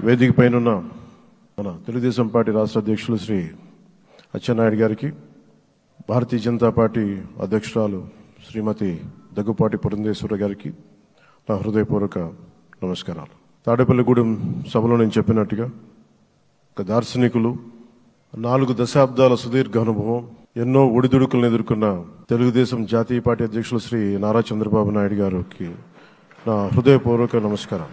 వేదిక పైన మన తెలుగుదేశం పార్టీ రాష్ట్ర అధ్యక్షులు శ్రీ అచ్చెన్నాయుడు గారికి, భారతీయ జనతా పార్టీ అధ్యక్షురాలు శ్రీమతి దగ్గుపాటి పురంధేశ్వర గారికి నా హృదయపూర్వక నమస్కారాలు. తాడేపల్లిగూడెం సభలో నేను చెప్పినట్టుగా ఒక దార్శనికులు, 4 దశాబ్దాల సుదీర్ఘ అనుభవం, ఎన్నో ఒడిదుడుకులను ఎదుర్కొన్న తెలుగుదేశం జాతీయ పార్టీ అధ్యక్షులు శ్రీ నారా చంద్రబాబు నాయుడు గారికి నా హృదయపూర్వక నమస్కారం.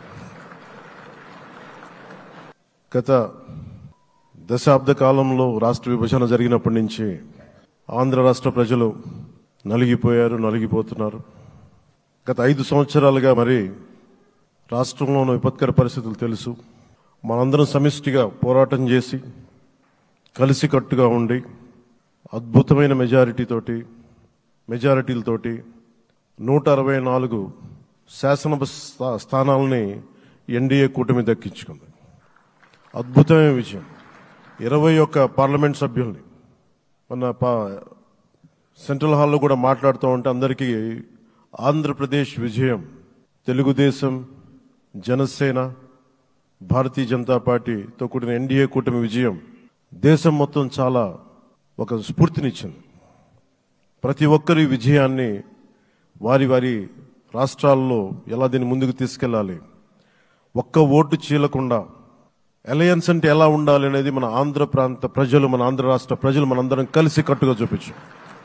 గత దశాబ్ద కాలంలో రాష్ట్ర విభజన జరిగినప్పటి నుంచి ఆంధ్ర రాష్ట్ర ప్రజలు నలిగిపోయారు, నలిగిపోతున్నారు. గత 5 సంవత్సరాలుగా మరి రాష్ట్రంలోని విపత్కర పరిస్థితులు తెలుసు. మనందరం సమిష్టిగా పోరాటం చేసి కలిసికట్టుగా ఉండి అద్భుతమైన మెజారిటీలతోటి 164 శాసనసభ స్థానాలని ఎన్డీఏ కూటమి దక్కించుకుంది. అద్భుతమైన విజయం. 21 పార్లమెంట్ సభ్యుల్ని మన సెంట్రల్ హాల్లో కూడా మాట్లాడుతూ ఉంటే అందరికీ ఆంధ్రప్రదేశ్ విజయం, తెలుగుదేశం, జనసేన, భారతీయ జనతా పార్టీతో కూడిన ఎన్డీఏ కూటమి విజయం దేశం మొత్తం చాలా ఒక స్ఫూర్తినిచ్చింది. ప్రతి ఒక్కరి విజయాన్ని వారి వారి రాష్ట్రాల్లో ఎలా దీన్ని ముందుకు తీసుకెళ్లాలి, ఒక్క ఓటు చీలకుండా అలయన్స్ అంటే ఎలా ఉండాలి అనేది మన ఆంధ్ర ప్రాంత ప్రజలు, మన ఆంధ్ర రాష్ట్ర ప్రజలు మనందరం కలిసి కట్టుగా చూపించాం.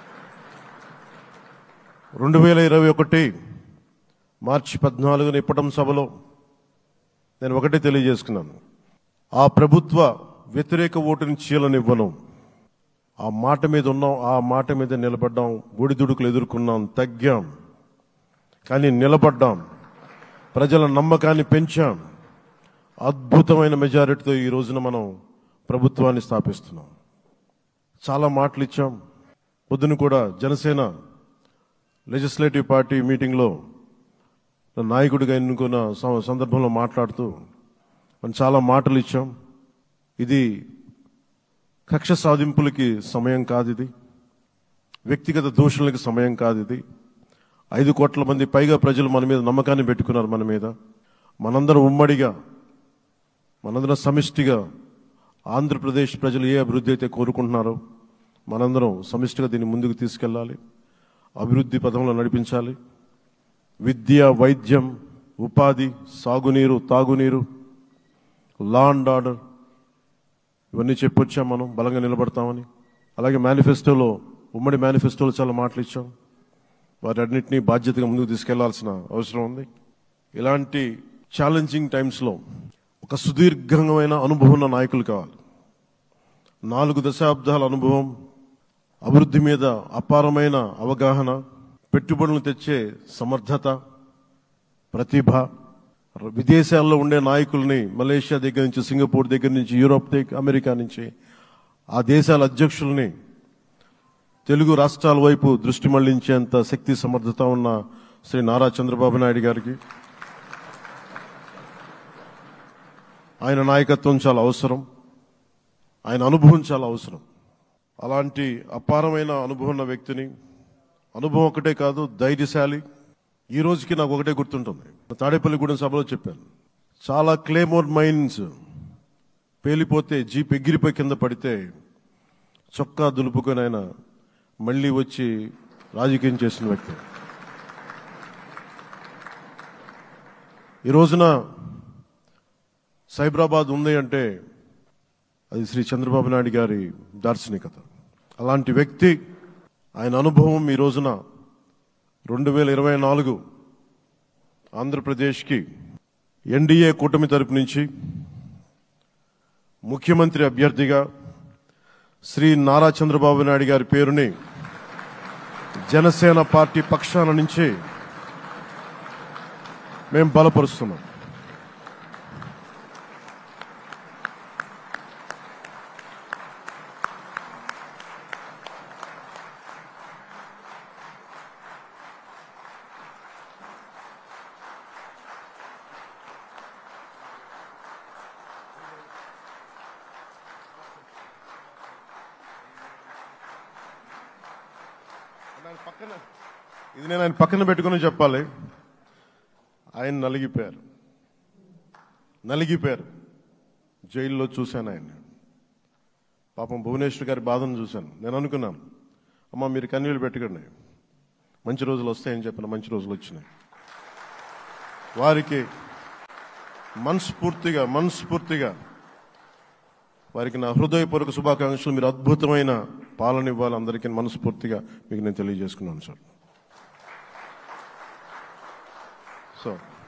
2021 మార్చి 14న ఇప్పటం సభలో నేను ఒకటే తెలియజేసుకున్నాను, ఆ ప్రభుత్వ వ్యతిరేక ఓటుని చీలనివ్వను. ఆ మాట మీద ఉన్నాం, ఆ మాట మీద నిలబడ్డాం. ఒడిదుడుకులు ఎదుర్కొన్నాం, తగ్గాం, కానీ నిలబడ్డాం. ప్రజల నమ్మకాన్ని పెంచాం. అద్భుతమైన మెజారిటీతో ఈ రోజున మనం ప్రభుత్వాన్ని స్థాపిస్తున్నాం. చాలా మాటలు ఇచ్చాం. పొద్దున కూడా జనసేన లెజిస్లేటివ్ పార్టీ మీటింగ్లో నాయకుడిగా ఎన్నుకున్న సందర్భంలో మాట్లాడుతూ మనం చాలా మాటలు ఇచ్చాం. ఇది కక్ష సాధింపులకి సమయం కాదు, ఇది వ్యక్తిగత దూషణలకి సమయం కాదు. ఇది 5 కోట్ల మంది పైగా ప్రజలు మన మీద నమ్మకాన్ని పెట్టుకున్నారు. మన మీద మనందరం ఉమ్మడిగా, మనందరం సమిష్టిగా ఆంధ్రప్రదేశ్ ప్రజలు ఏ అభివృద్ధి అయితే కోరుకుంటున్నారో మనందరం సమిష్టిగా దీన్ని ముందుకు తీసుకెళ్లాలి, అభివృద్ధి పథంలో నడిపించాలి. విద్య, వైద్యం, ఉపాధి, సాగునీరు, తాగునీరు, లా అండ్ ఆర్డర్, ఇవన్నీ చెప్పొచ్చాం. మనం బలంగా నిలబడతామని. అలాగే మేనిఫెస్టోలో, ఉమ్మడి మేనిఫెస్టోలో చాలా మాటలు ఇచ్చాం. వాటన్నిటినీ బాధ్యతగా ముందుకు తీసుకెళ్లాల్సిన అవసరం ఉంది. ఇలాంటి ఛాలెంజింగ్ టైమ్స్లో ఒక సుదీర్ఘమైన అనుభవం ఉన్న నాయకులు కావాలి. 4 దశాబ్దాల అనుభవం, అభివృద్ధి మీద అపారమైన అవగాహన, పెట్టుబడులను తెచ్చే సమర్థత, ప్రతిభ. విదేశాల్లో ఉండే నాయకుల్ని, మలేషియా దగ్గర నుంచి, సింగపూర్ దగ్గర నుంచి, యూరోప్ దగ్గర, అమెరికా నుంచి, ఆ దేశాల అధ్యక్షుల్ని తెలుగు రాష్ట్రాల వైపు దృష్టి మళ్లించేంత శక్తి, సమర్థత ఉన్న శ్రీ నారా చంద్రబాబు నాయుడు గారికి ఆయన నాయకత్వం చాలా అవసరం, ఆయన అనుభవం చాలా అవసరం. అలాంటి అపారమైన అనుభవం ఉన్న వ్యక్తిని, అనుభవం ఒకటే కాదు, ధైర్యశాలి. ఈ రోజుకి నాకు ఒకటే గుర్తుంటుంది. తాడేపల్లిగూడెం సభలో చెప్పాను, చాలా క్లేమోర్ మైన్స్ పేలిపోతే, జీప్ ఎగిరిపోయి కింద పడితే చొక్కా దులుపుకొని ఆయన మళ్లీ వచ్చి రాజకీయం చేసిన వ్యక్తి. ఈ రోజున సైబరాబాద్ ఉంది అంటే అది శ్రీ చంద్రబాబు నాయుడు గారి దార్శనికత. అలాంటి వ్యక్తి, ఆయన అనుభవం ఈ రోజున 2024 ఆంధ్రప్రదేశ్కి ఎన్డీఏ కూటమి తరపు నుంచి ముఖ్యమంత్రి అభ్యర్థిగా శ్రీ నారా చంద్రబాబు నాయుడు గారి పేరుని జనసేన పార్టీ పక్షాన నుంచి మేము బలపరుస్తున్నాం. ఇది నేను ఆయన పక్కన పెట్టుకుని చెప్పాలి. ఆయన నలిగిపోయారు. జైల్లో చూశాను ఆయన. పాపం భువనేశ్వర్ గారి బాధను చూశాను. నేను అనుకున్నాను, అమ్మ మీరు కన్నీళ్ళు పెట్టకండి, మంచి రోజులు వస్తాయని చెప్పిన మంచి రోజులు వచ్చినాయి. వారికి మనస్ఫూర్తిగా వారికి నా హృదయపూర్వక శుభాకాంక్షలు. మీరు అద్భుతమైన పాలన ఇవ్వాలి అందరికీ మనస్ఫూర్తిగా మీకు నేను తెలియజేసుకున్నాను సార్. సో